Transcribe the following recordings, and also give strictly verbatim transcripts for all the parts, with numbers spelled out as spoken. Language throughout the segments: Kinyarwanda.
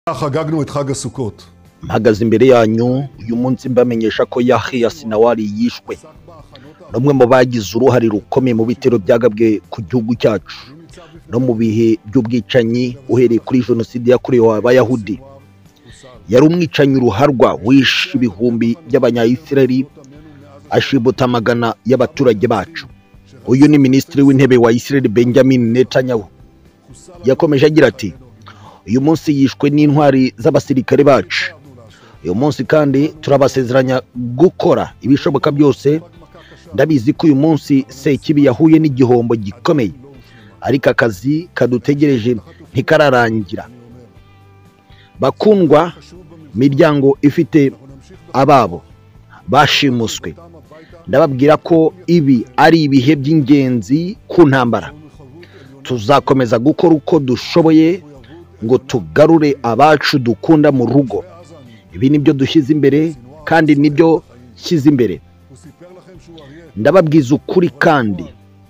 חגגנו את חג הסוכות. mpagaze imbere yanyu uyu munsi mbamenyesha ko Yahya Sinawari yishwe nomwe mu bagize uruhare rukomeye mu bitero byagabwe ku gihugu cyacu no mu bihe by'ubwicanyi uhereye kuri jenoside yakorewe abayahudi. Yari umwicanyi uruharwa wishe ibihumbi by'abanyayisiraheli ashibuta amagana y'abaturage bacu. Uyu ni minisitiri w'intebe wa Israel Benjamin Netanyahu. Yakomeje agira ati uyu munsi yishwe n'intwari z'abasirikare bacu. Uyu munsi kandi turabasezeranya gukora ibishoboka byose. Ndabizi ko uyu munsi Sekibi yahuye n'igihombo gikomeye, ariko akazi kadutegereje ntikararangira. Bakundwa, miryango ifite ababo bashimuswe, ndababwira ko ibi ari ibihe by'ingenzi ku ntambara. Tuzakomeza gukora uko dushoboye ngo tugarure abacu dukunda mu rugo. Ibi nibyo dushyize imbere kandi nibyo shyize imbere. Ndababwiza ukuri kandi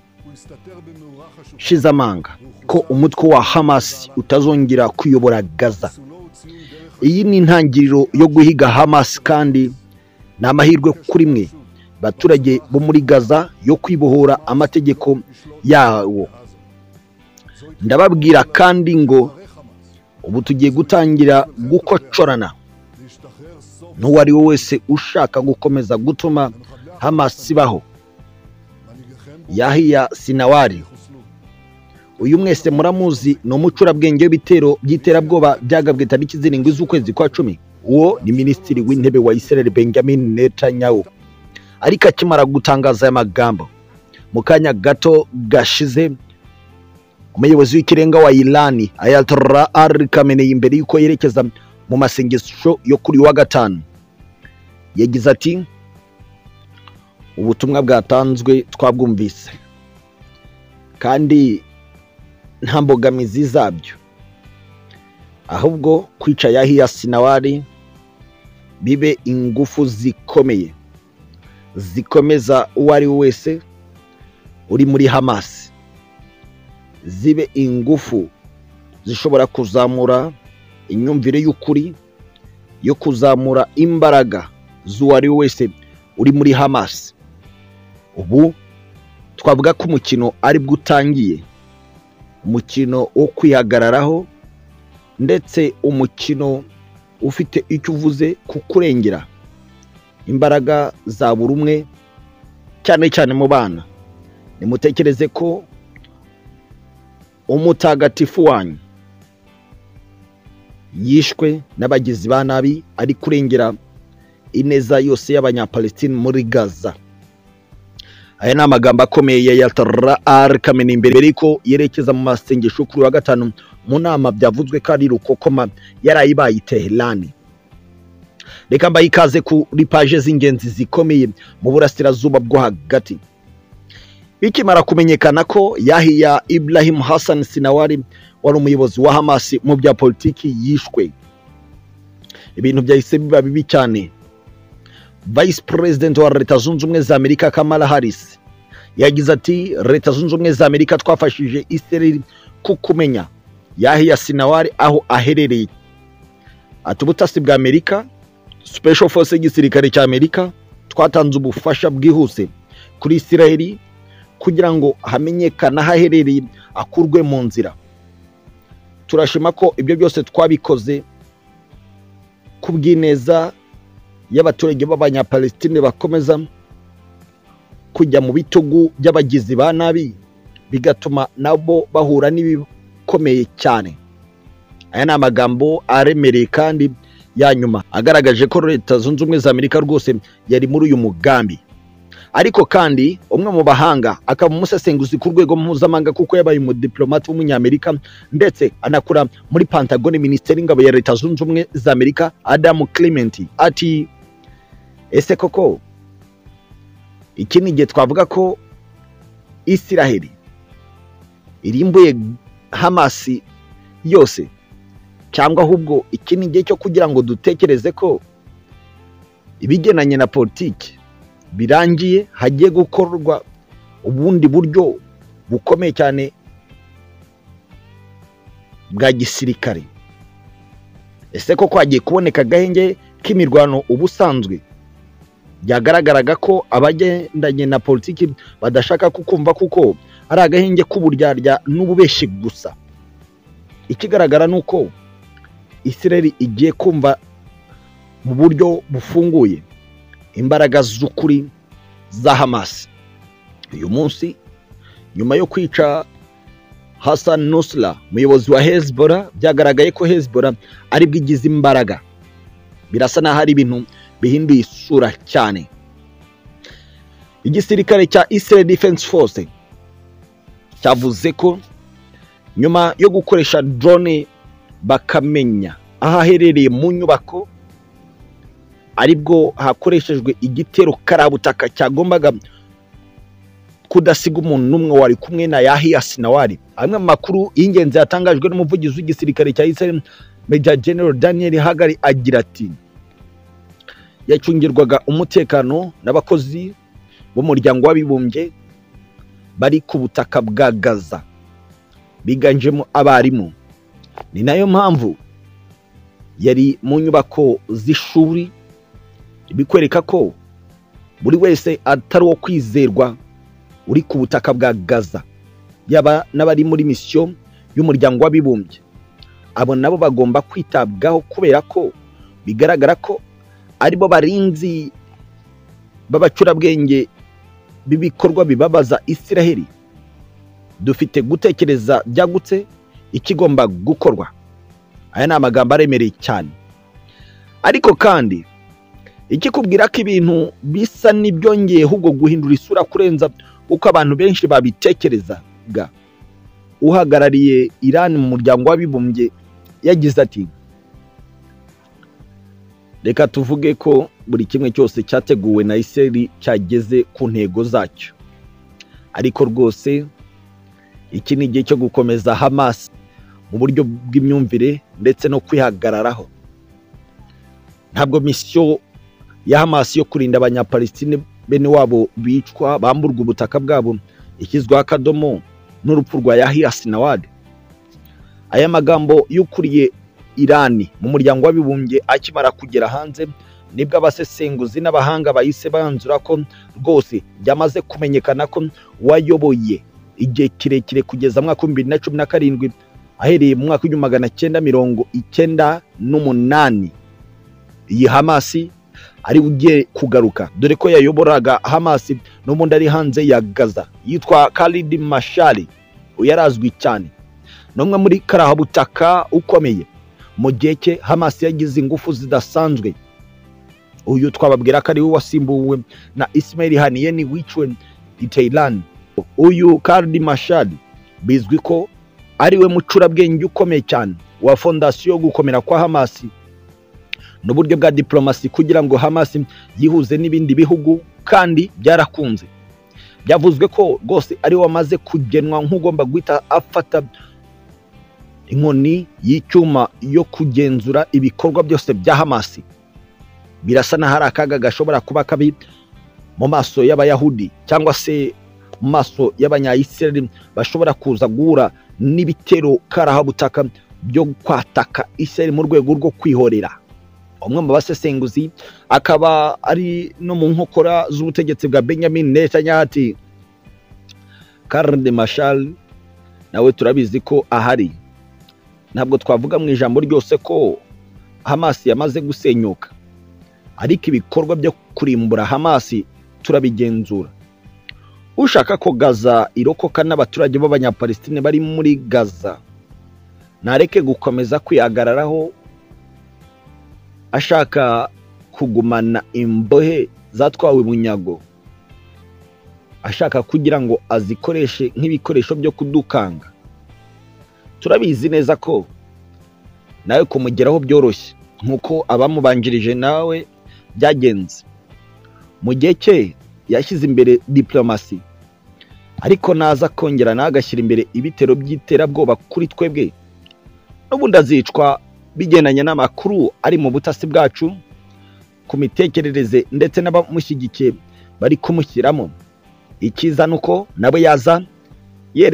shize amanga ko umutwe wa Hamas utazongera kuyobora Gaza. Iyi ni intangiriro yo guhiga Hamas kandi ni amahirwe kuri mwe baturage bo muri Gaza yo kwibohora amategeko yawo. Ndababwira kandi ngo ubu tugiye gutangira gukocorana n'uwari wese ushaka gukomeza gutuma Hamas ibaho. Yahya Sinawari uyu mwese muramuzi no mucurabwenge w'ibitero by'iterabwoba byagabwe tariki zirindwi z'ukwezi kwa cumi. Uwo ni minisitiri w'intebe wa Israel Benjamin Netanyahu. Ariko akimara gutangaza aya magambo mu kanya gato gashize, umuyobozi w'ikirenga wa Iran Ayatollah Ali Khamenei imbere yuko yerekeza mu masengesho yo kuri wa gatanu yagize ati ubutumwa bwatanzwe twabwumvise kandi nta mbogamizi zabyo, ahubwo kwica Yahya Sinawari bibe ingufu zikomeye zikomeza uwari wese uri muri Hamas, zibe ingufu zishobora kuzamura inyumvire y'ukuri, yo kuzamura imbaraga z'uwari wese uri muri Hamas. Ubu twavuga ko umukino ari bwutangiye, umukino wo kwihagararaho ndetse umukino ufite icyo uvuze ku kurengera imbaraga za buri umwe, cyane cyane mu bana. Nimutekereze ko umutagatifu wanyu yishwe n'abagizi ba nabi ari kurengera ineza yose y'abanyapalestine muri Gaza. Aya ni amagambo akomeye ya Ayatollah Ali Khamenei imbere ariko yerekeza mu masengesho kuri wa gatanu mu nama byavuzwe ko ari rukokoma yarayibaye i Tehran. Reka mbaye ikaze kuri page z'ingenzi zikomeye mu burasirazuba bwo hagati. Bikimara kumenyekana ko Yahya Ibrahim Hassan Sinawari wari umuyobozi wa Hamas mu bya politiki yishwe, ibintu byahise biba bibi cyane. Vice President wa Leta Zunze Ubumwe za Amerika Kamala Harris yagize ati Leta Zunze Ubumwe za Amerika twafashije Israel kukumenya Yahya Sinawari aho aherereye. Ati ubutasi bwa Amerika, Special Force y'igisirikare cya Amerika twatanze ubufasha bwihuse kuri Israel kugira ngo hamenyekana haherereye akurwe mu nzira. Turashima ko ibyo byose twabikoze kubwineza y'abaturage b'abanyapalestine bakomeza kujya mu bitugu by'abagizi ba nabi, bigatuma nabo bahura n'ibikomeye cyane. Aya ni amagambo aremereye kandi yanyuma agaragaje ko Leta Zunze Ubumwe za Amerika rwose yari muri uyu mugambi. Ariko kandi umwe mu bahanga akaba umusesenguzi ku rwego mpuzamahanga kuko yabaye umudiplomat w'umunyamerika ndetse anakura muri Pentagon, Minisiteri y'Ingabo ya Leta Zunze Ubumwe za Amerika, Adam Clement ati ese koko iki ni igihe twavuga ko Israel irimbuye Hamas yose, cyangwa ahubwo iki ni igihe cyo kugira ngo dutekereze ko ibigenanye na politiki birangiye, hagiye gukorwa ubundi buryo bukomeye cyane bwa gisirikare. ese koko hagiye kuboneka agahenge k'imirwano ubusanzwe? Byagaragaraga ko abagendanye na politiki badashaka kukumva kuko ari agahenge k'uburyarya n'ububeshi gusa. Ikigaragara nuko Israel igiye kumva mu buryo bufunguye imbaraga z'ukuri za Hamas. Uyu munsi nyuma yo kwica Hassan Nasrallah, umuyobozi wa Hezbollah, byagaragaye ko Hezbollah ari bwigize imbaraga. Birasa naho ari ibintu bihinduye isura cyane. Igisirikare cya Israel Defense Force cyavuze ko nyuma yo gukoresha drone bakamenya ahaherereye mu nyubako aribwo hakoreshejwe igitero karabutaka cyagombaga kudasiga umuntu n'umwe wari kumwe na Yahya Sinawari. Amwe mu makuru y'ingenzi yatangajwe n'umuvugizi w'igisirikare cya Israel Major General Daniel Hagari agira ati yacungirwaga umutekano n'abakozi b'umuryango w'abibumbye bari ku butaka bwa Gaza biganjemo abarimu. Ni nayo mpamvu yari mu nyubako z'ishuri, bikwereka ko buri wese atari wo kwizerwa uri ku butaka bwa Gaza, yaba n'abari muri mission y'umuryango w'abibumbye. Abo nabo bagomba kwitabwaho kubera ko bigaragara ko aribo barinzi b'abacurabwenge b'ibikorwa bibabaza Israel. Dufite gutekereza byagutse ikigomba gukorwa. Aya ni amagambo aremereye cyane, ariko kandi ikikubwira ko ibintu bisa n'ibyongeye ahubwo guhindura isura kurenza uko abantu benshi babitekerezaga. Uhagarariye Iran mu muryango w'abibumbye yagize ati reka tuvuge ko buri kimwe cyose cyateguwe na Israel cyageze ku ntego zacyo, ariko rwose iki ni igihe cyo gukomeza Hamas mu buryo bw'imyumvire ndetse no kwihagararaho. Ntabwo mission ya Hamas yo kurinda abanyapalestine bene wabo bicwa bamburwa ubutaka bwabo ikizwa akadomo n'urupfu rwa Yahya Sinawari. Aya magambo y'ukuriye Iran mu muryango w'abibumbye akimara kugera hanze nibwo abasesenguzi n'abahanga bahise banzura ko rwose byamaze kumenyekana ko wayoboye igihe kirekire kugeza mu mwaka wa bibiri na cumi na karindwi ahereye mu mwaka w'igihumbi magana cyenda mirongo icyenda n'umunani iyi Hamas ari ugiye kugaruka, dore ko yayoboraga Hamas n'ubundi ari hanze ya Gaza, yitwa Khalid Mashari. Uyarazwi cyane n'umwe muri karahabutaka ukomeye mu gihe cye. Hamas yagize ingufu zidasanzwe. Uyu twababwira ko ari we wasimbuwe na Ismail Haniyeh wiciwe i Thailand. Uyu Khalid Mashari bizwi ko ari we mucurabwenge ukomeye cyane wa fondasiyo Gukomera kwa Hamas n'uburyo bwa diplomasi kugira ngo Hamas yihuze n'ibindi bihugu, kandi byarakunze. Byavuzwe ko rwose ari wamaze kugenwa nk'ugomba guhita afata inkoni y'icyuma yo kugenzura ibikorwa byose bya Hamas. Birasa na hari akaga gashobora kuba kabi mu maso y'abayahudi cyangwa se mu maso y'abanyayisrael bashobora kuza guhura n'ibitero karahabutaka byo kwataka Israel mu rwego rwo kwihorera. Umwe mu basesenguzi akaba ari no mu nkokora z'ubutegetsi bwa Benjamin Netanyahu ati Khalid Mashari nawe turabizi ko ahari. Ntabwo twavuga mu ijambo ryose ko Hamas yamaze gusenyuka, ariko ibikorwa byo kurimbura Hamas turabigenzura. Ushaka ko Gaza irokoka n'abaturage b'abanyapalestine bari muri Gaza nareke gukomeza kwihagararaho ashaka kugumana imbohe zatwawe bunyago, ashaka kugira ngo azikoreshe nk'ibikoresho byo kudukanga. Turabizi neza ko nawe kumugeraho byoroshye nkuko abamubanjirije nawe byagenze. Mu gihe cye yashyize imbere diplomasi, ariko naza kongera nagashyira imbere ibitero by'iterabwoba kuri twebwe n'ubundi azicwa bigendanye n'amakuru ari mu butasi bwacu ku mitekerereze ndetse n'abamushyigikiye bari kumushyiramo. Ikiza nuko nawe yaza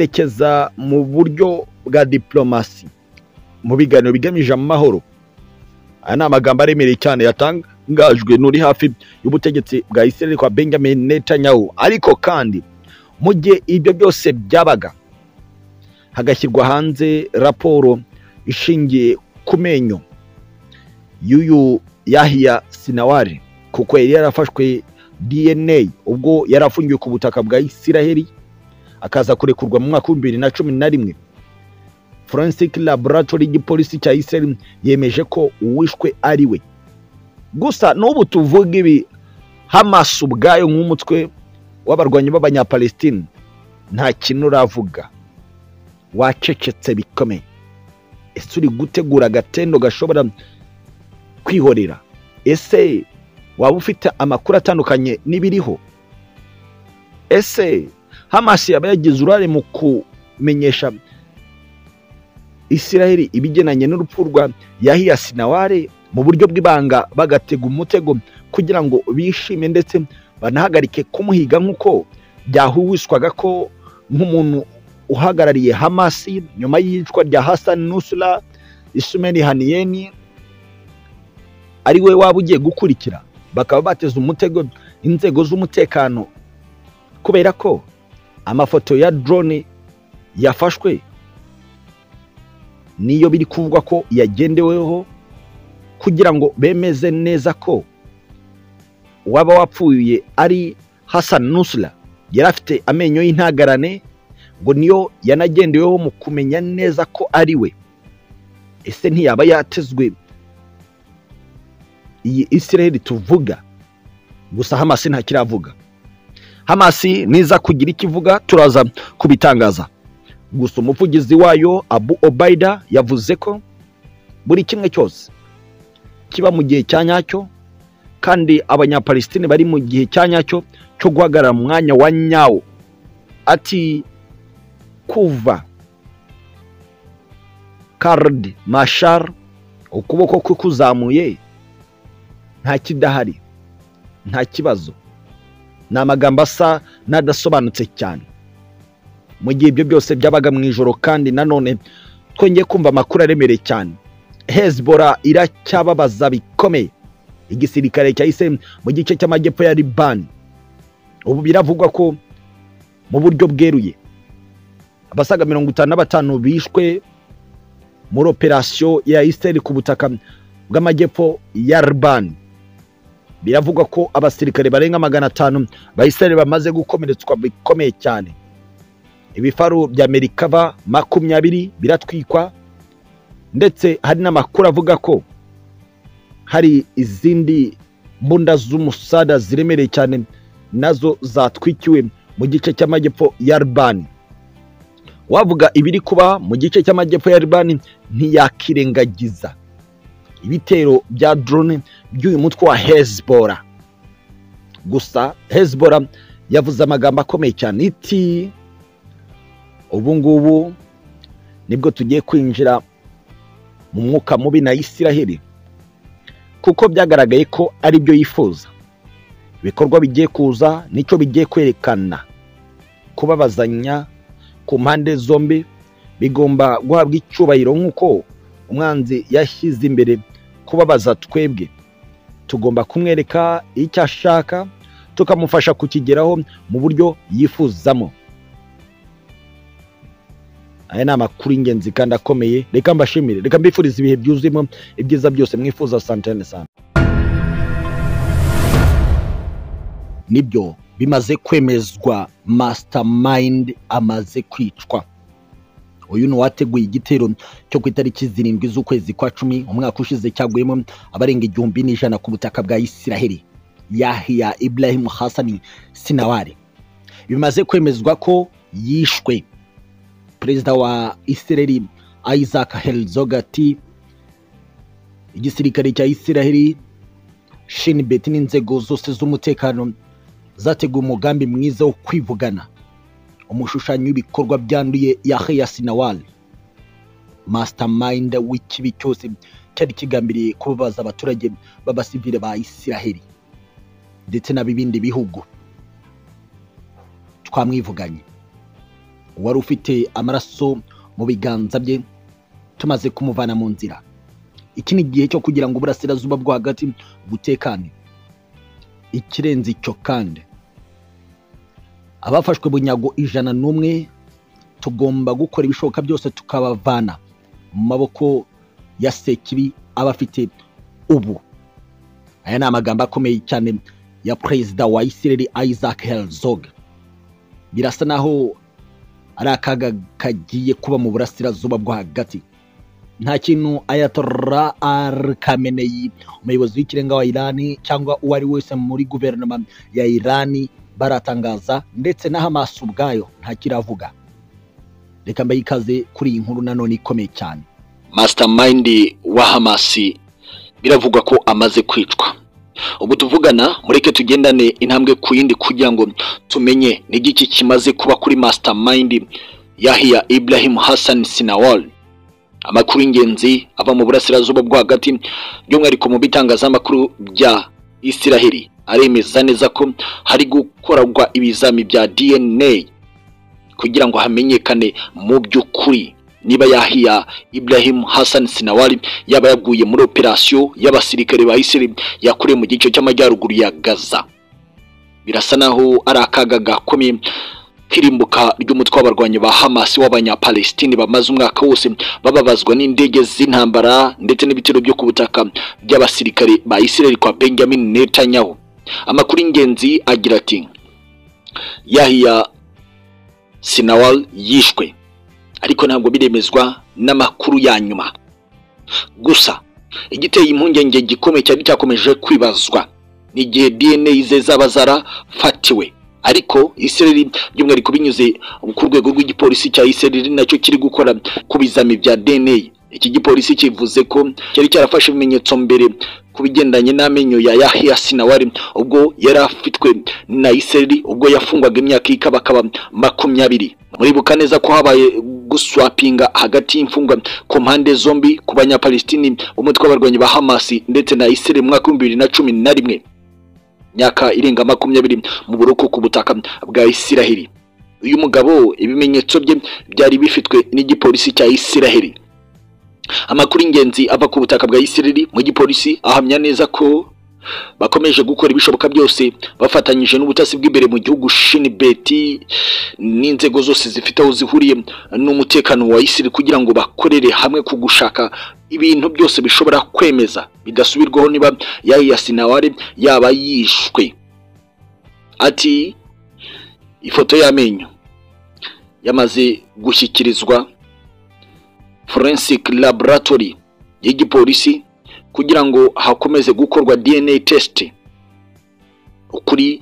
yerekeza mu buryo bwa diplomasi mu biganiro bigamije amahoro aya ni amagambo aremereye cyane yatangajwe n'uri hafi y'ubutegetsi bwa Israel kwa Benjamin Netanyahu. Ariko kandi mu gihe ibyo byose byabaga, hagashyirwa hanze raporo ishingiye ku menyo y'uyu Yahya Sinawari, kuko yari yarafashwe D N A ubwo yarafungiwe ku butaka bwa Israel akaza kurekurwa mu mwaka wa bibiri na cumi na rimwe. Forensic Laboratory y'igipolisi cya Israel yemeje ko uwishwe ari we. Gusa n'ubu tuvuga ibi, Hamas ubwayo nk'umutwe w'abarwanyi b'abanyapalestine nta kintu uravuga. Wacecetse bikomeye. Ese uri gutegura agatendo gashobora kwihorera? Ese waba ufite amakuru atandukanye n'ibiriho? Ese Hamas yaba yagize uruhare mu kumenyesha Israel ibigenanye n'urupfu rwa Yahya Sinawari mu buryo bw'ibanga, bagatega umutego kugira ngo bishime ndetse banahagarike kumuhiga nk'uko byahuwiswaga ko nk'umuntu uhagarariye Hamas nyuma y'icwa rya Hassan Nusra Ismail Haniyeh ari we waba ugiye gukurikira? Bakaba bateza umutego inzego z'umutekano kubera ko amafoto ya drone yafashwe niyo biri kuvuga ko yagendeweho kugira ngo bemeze neza ko waba wapfuye ari Hassan Nusra yari afite amenyo y'intagarane, ngo niyo yanagendeweho mu kumenya neza ko ari we. Ese ntiyaba yatezwe iyi Israel tuvuga? Gusa Hamas nta kiravuga. Hamas niza kugira ikivuga turaza kubitangaza. Gusa umuvugizi wayo Abu Obaida yavuze ko buri kimwe cyose kiba mu gihe cyanyacyo, kandi abanyapalestine bari mu gihe cyanyacyo cyo guhagarara mu mwanya wa nyawo. Ati kuva Kard Mashar ukuboko kwe kuzamuye nta kidahari, nta kibazo. Ni amagambo asa n'adasobanutse cyane. Mu gihe ibyo byose byabaga mu ijoro, kandi nanone twongeye kumva amakuru aremereye cyane. Hezbollah iracyababaza bikomeye igisirikare cya Israel mu gice cy'amajyepfo ya Liban. Ubu biravugwa ko mu buryo bweruye abasaga mirongo itanu na batanu bishwe muri operasiyo ya Israel ku butaka bw'amajyepfo ya Liban. Biravugwa ko abasirikare barenga magana atanu ba Israel bamaze gukomeretswa bikomeye cyane. Ibifaru bya Amerika ba makumyabiri biratwikwa, ndetse hari n'amakuru avuga ko hari izindi mbunda z'umusada ziremereye cyane nazo zatwikiwe mu gice cy'amajyepfo ya Liban. Wavuga ibiri kuba mu gice cy'amajyepfo ya Liban ntiyakirengagiza ibitero bya drone by'uyu mutwe wa Hezbollah. Gusa Hezbollah yavuze amagambo akomeye cyane, iti ubu ngubu nibwo tugiye kwinjira mu mwuka mubi na Israel, kuko byagaragaye ko ari byo yifuza. Ibikorwa bigiye kuza nicyo bigiye kwerekana. Kubabazanya ku mpande zombi bigomba guhabwa icyubahiro, nk'uko umwanzi yashyize imbere kubabaza twebwe. Tugomba kumwereka icyo ashaka, tukamufasha kukigeraho mu buryo yifuzamo. Aya ni amakuru y'ingenzi kandi akomeye. Reka mbashimire, reka mbifuriza ibihe byuzuyemo ibyiza byose mwifuza. Santene sana. Nibyo bimaze kwemezwa, mastermind amaze kwicwa. Uyu ni wateguye igitero cyo ku itariki zirindwi z'ukwezi kwa cumi umwaka ushize cyaguyemo abarenga igihumbi n'ijana ku butaka bwa Israel. Yahya Ibrahim Hassan Sinawari bimaze kwemezwa ko yishwe. Perezida wa Israel Isaac Herzog ati igisirikare cya Israel Shin Bet n'inzego zose z'umutekano zateguye umugambi mwiza wo kwivugana umushushanyo w'ibikorwa byanduye Yahya Sinawari, mastermind w'ikibi cyose cyari kigambiriye kubabaza abaturage b'abasivile ba Israel ndetse n'abibindi bihugu. Twamwivuganye, wari ufite amaraso mu biganza bye, tumaze kumuvana mu nzira. iki ni igihe cyo kugira ngo uburasirazuba bwo hagati butekane. Ikirenze icyo kandi, abafashwe bunyago ijana n'umwe tugomba gukora ibishoboka byose tukabavana mu maboko ya sekibi abafite ubu. Aya ni amagambo akomeye cyane ya perezida wa Isiraheli Isaac Herzog. Birasa naho ari akaga kagiye kuba mu burasirazuba bwo hagati. Nta kintu Ayatollah Ali Khamenei, umuyobozi w'ikirenga wa Irani, cyangwa uwari wese muri guverinoma ya Irani baratangaza, ndetse na Hamas ubwayo nta kiravuga. Reka mbaye ikaze kuri iyi nkuru nanone ikomeye cyane. Mastermind wa Hamas biravugwa ko amaze kwicwa. Ubu tuvugana mureke tugendane intambwe ku yindi kugira ngo tumenye n'igiki kimaze kuba kuri Mastermind Yahya Ibrahim Hassan Sinawar. Amakuru ingenzi ava mu burasirazuba bwo hagati by'umwihariko mu bitangaza amakuru bya Isiraheli aremeza neza ko hari gukorwa ibizami bya D N A kugira ngo hamenyekane mu by'ukuri niba Yahya Ibrahim Hassan Sinawar yaba yaguye muri operation y'abasirikare ba Isiraheli yakorewe mu gice cy'amajyaruguru ya Gaza. Birasa naho ari akaga gakomeye kirimbuka ry'umutwe w'abarwanyi ba Hamas w'abanyapalestine bamaze umwaka wose bababazwa n'indege z'intambara ndetse n'ibitero byo ku butaka by'abasirikare ba Isiraheli kwa Benjamin Netanyahu. Amakuru ingenzi agira ati Yahya Sinawar yishwe, ariko ntabwo biremezwa n'amakuru ya nyuma. Gusa igiteye impungenge gikomeye cyane cyakomeje kwibazwa ni igihe D N A ze zaba zarafatiwe, ariko Isiraheli by'umwihariko binyuze ku rwego rw'igipolisi cya Isiraheli nacyo kiri gukora ku bizami bya D N A. Iki gipolisi kivuze ko cyari cyarafashe ibimenyetso mbere ku bigendanye n'amenyo ya Yahya Sinawar ubwo yari afitwe na Isiraheli ubwo yafungwaga imyaka ikabakaba makumyabiri. Muribuka neza ko habaye guswapinga hagati y'imfungwa ku mpande zombi ku banyapalestine umutwe w'abarwanyi ba Hamas ndetse na Isiraheli mu mwaka wa bibiri na cumi na rimwe. Nyaka irenga makumyabiri mu buroko ku butaka bwa Isiraheli. Uyu mugabo ibimenyetso bye byari bifitwe n'igipolisi cya Isiraheli. Amakuru ingenzi ava ku butaka bwa Isiraheli mu gipolisi ahamya neza ko bakomeje gukora ibishoboka byose bafatanyije n'ubutasi bw'imbere mu gihugu Shinbeti n'inzego zose zifite aho zihuriye n'umutekano wa Isiraheli kugira ngo bakorere hamwe ku gushaka ibintu byose bishobora kwemeza bidasubirwaho niba Yahya Sinawar yaba yishwe. Ati ifoto y'amenyo yamaze gushyikirizwa Forensic Laboratory y'igipolisi kugira ngo hakomeze gukorwa D N A test. Ukuri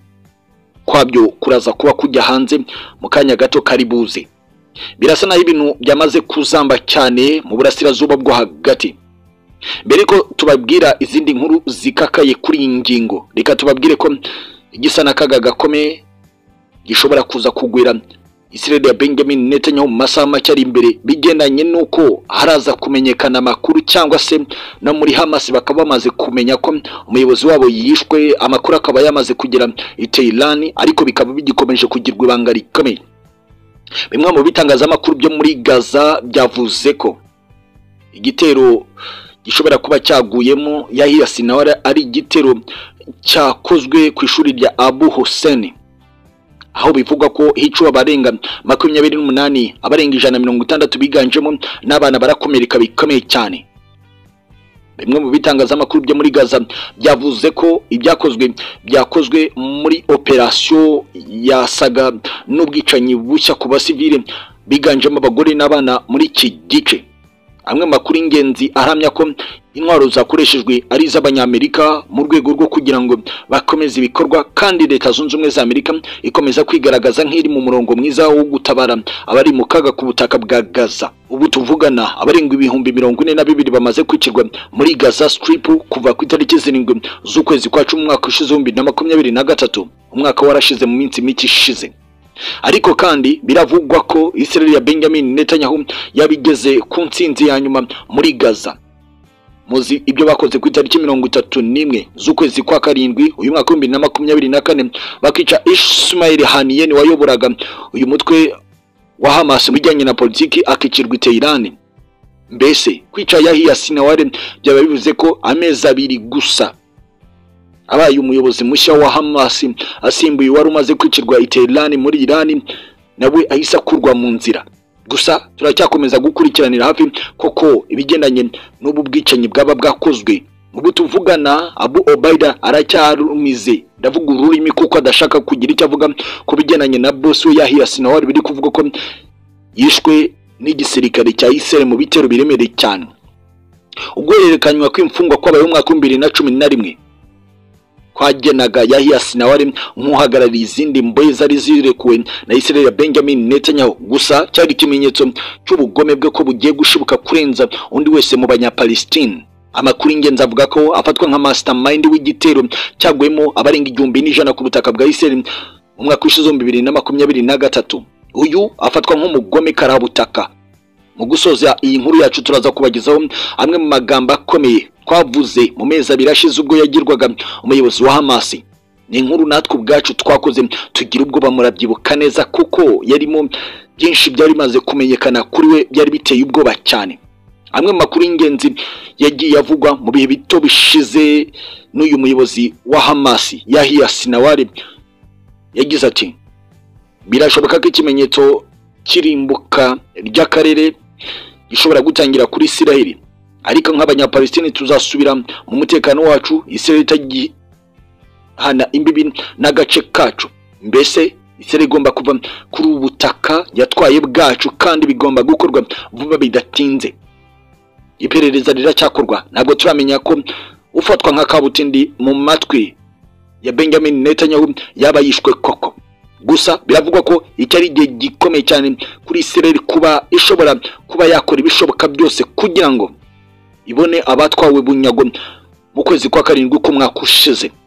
kwabyo kuraza kuba kujya hanze mu kanya gato karibuze. Birasa naho ibintu byamaze kuzamba cyane mu burasirazuba bwo hagati. Mbere ko tubabwira izindi nkuru zikakaye kuri ingingo, reka tubabwire ko igisa nakaga gakomeye gishobora kuza kugwira Isiraheli ya Benjamin Netanyahu mu masaha make ari imbere bigendanye nuko haraza kumenyekana amakuru, cyangwa se no muri Hamas bakaba bamaze kumenya ko umuyobozi wabo yishwe. Amakuru akaba yamaze kugera i Tehran, ariko bikaba bigikomeje kugirwa ibanga rikomeye. Bimwe mu bitangaza amakuru byo muri Gaza byavuze ko igitero gishobora kuba cyaguyemo Yahya Sinawar ari igitero cyakozwe ku ishuri rya Abu Hussein, aho bivuga ko hicwa abarenga makumyabiri n'umunani, abarenga ijana na mirongo itandatu biganjemo n'abana barakomereka bikomeye cyane. Bimwe mu bitangaza amakuru byo muri Gaza byavuze ko ibyakozwe byakozwe muri operation yasaga n'ubwicanyi bushya ku basivile biganjemo abagore n'abana muri iki gice. Amwe makuru ingenzi ahamya ko intwaro zakoreshejwe ari iz'abanyamerika mu rwego rwo kugira ngo bakomeze ibikorwa, kandi Leta Zunze Ubumwe za Amerika ikomeza kwigaragaza nk'iri mu murongo mwiza wo gutabara abari mu kaga ku butaka bwa Gaza. Ubu tuvugana abarenga ibihumbi mirongo ine na bibiri bamaze kwicirwa muri Gaza Strip kuva ku itariki zirindwi z'ukwezi kwa cumi umwaka ushize wa bibiri na makumyabiri na gatatu, umwaka warashize mu minsi mike ishize. Ariko kandi biravugwa ko Isiraheli ya Benjamin Netanyahu yabigeze ku ntsinzi ya nyuma muri Gaza. Muzi ibyo bakoze ku itariki mirongo itatu n'imwe z'ukwezi kwa karindwi uyu mwaka wa bibiri na makumyabiri na kane, bakica Ismail Haniyeh wayoboraga uyu mutwe wa Hamas bijyanye na politiki, akicirwa i Tehran. mbese kwica Yahya Sinawari byaba bivuze ko amezi abiri gusa abaye umuyobozi mushya wa Hamas asimbuye wari umaze kwicirwa i Tehran muri Iran nawe ahisa kurwa mu nzira. Gusa turacyakomeza gukurikiranira hafi koko ibigendanye n'ubu bwicanyi bwaba bwakozwe. Ubu tuvugana Abu Obaida aracyarumize, ndavuga ururimi kuko adashaka kugira icyo avuga ku bigendanye na boss we Yahya Sinawari biri kuvuga ko yishwe n'igisirikare cya Israel mu bitero biremereye cyane. Ubwererekanywa kw'imfungwa kwabaye mu mwaka wa bibiri na cumi na rimwe kwagenaga Yahya Sinawari nk'uhagarariye izindi mbohe zari zirekuwe na Israel ya Benjamin Netanyahu. Gusa cyari ikimenyetso cy'ubugome bwe ko bugiye gushibuka kurenza undi wese mu banyapalestine. Amakuru ingenzi avuga ko afatwa nka mastermind w'igitero cyagwemo abarenga igihumbi n'ijana ku butaka bwa Israel mu mwaka w'ishize bibiri na makumyabiri na gatatu. Uyu afatwa nk'umugome karabutaka. Mu gusoza iyi nkuru yacu turaza kubagezaho amwe mu magambo akomeye twavuze mu mezi abiri ashize ubwo yagirwaga umuyobozi wa Hamas. Ni inkuru natwe ubwacu twakoze tugira ubwo bamurabyibuka neza kuko yarimo byinshi byari bimaze kumenyekana kuri we, byari biteye ubwoba cyane. Amwe mu makuru y'ingenzi yagiye avugwa mu bihe bito bishize n'uyu muyobozi wa Hamas Yahya Sinawari yagize ati birashoboka ko ikimenyetso kirimbuka ry'akarere gishobora gutangira kuri Israel, ariko nk'abanyapalestine tuzasubira mu mutekano wacu. Israel itagihana imbibi n'agace kacu, mbese Israel igomba kuva kuri ubutaka yatwaye bwacu kandi bigomba gukorwa vuba bidatinze. Iperereza riracyakorwa, ntabwo turamenya ko ufatwa nka kabutindi mu matwi ya Benjamin Netanyahu yaba yishwe koko. Gusa biravugwa ko icyari igihe gikomeye cyane kuri Israel kuba ishobora kuba yakora ibishoboka byose kugira ngo ibone abatwawe bunyago mu kwezi kwa karindwi k'umwaka ushize.